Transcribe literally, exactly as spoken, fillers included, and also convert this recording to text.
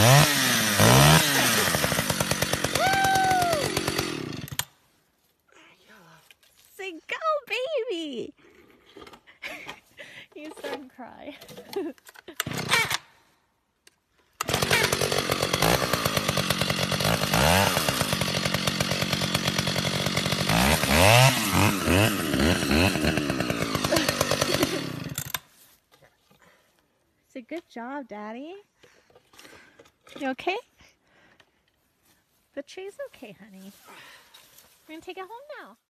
Say go, baby! You start to cry. Say good job, Daddy. You okay? The tree's okay, honey. We're gonna take it home now.